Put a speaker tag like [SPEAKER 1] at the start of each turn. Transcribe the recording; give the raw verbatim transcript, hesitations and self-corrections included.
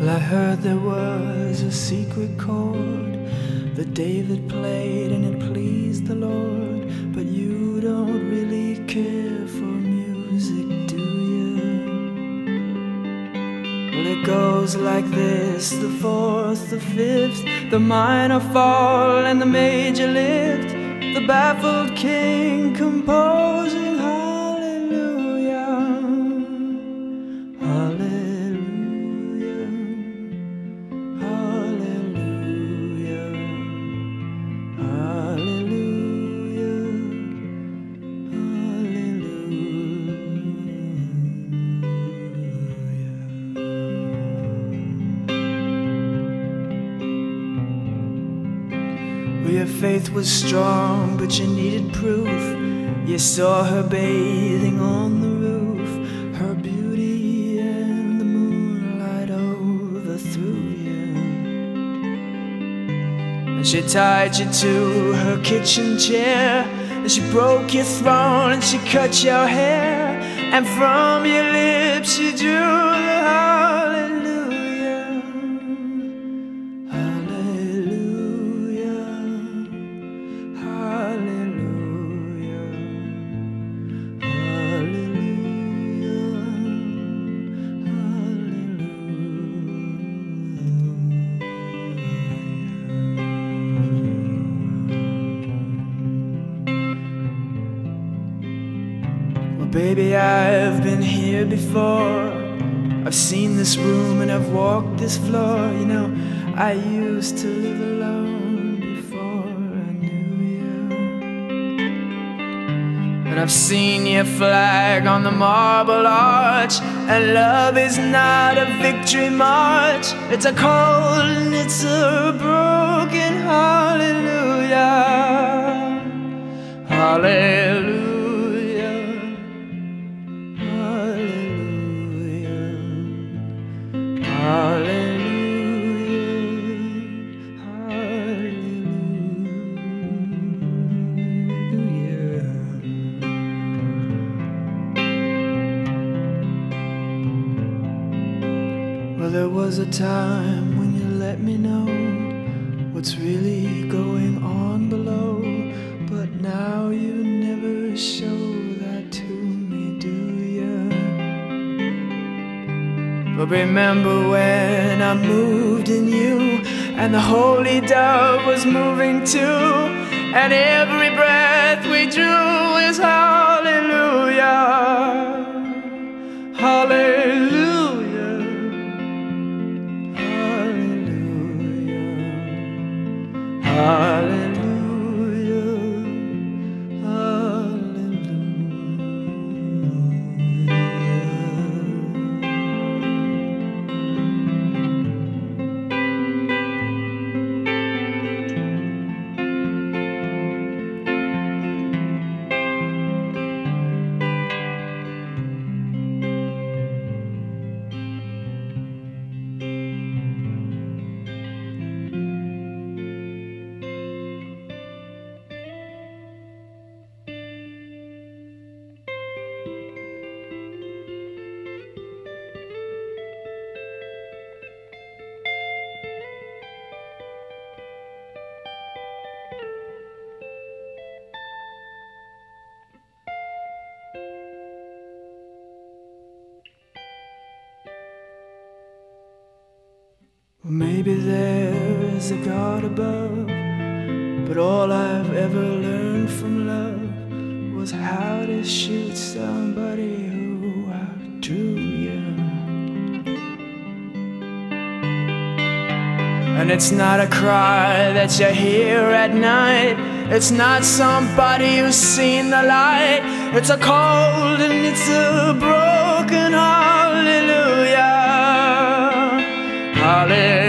[SPEAKER 1] I heard there was a secret chord that David played and it pleased the Lord. But you don't really care for music, do you? Well, it goes like this: the fourth, the fifth, the minor fall and the major lift, the baffled king composing hallelujah, hallelujah. Your faith was strong, but you needed proof. You saw her bathing on the roof, her beauty and the moonlight overthrew you. And she tied you to her kitchen chair, and she broke your throne and she cut your hair, and from your lips she drew the hallelujah, hallelujah, hallelujah, hallelujah, hallelujah. Well, baby, I've been here before. I've seen this room and I've walked this floor. You know, I used to live alone before I knew you. And I've seen your flag on the marble arch, and love is not a victory march. It's a cold and it's a broken hallelujah, hallelujah. Hallelujah, hallelujah. Well, there was a time when you let me know what's really going on below, but now you never show that to me, do you? But remember when I moved in you, and the holy dove was moving too, and every breath we drew is hallelujah, hallelujah, hallelujah, hallelujah. Well, maybe there is a God above, but all I've ever learned from love was how to shoot somebody who outdrew you. And it's not a cry that you hear at night, it's not somebody who's seen the light. It's a cold and it's a broken hallelujah, hallelujah.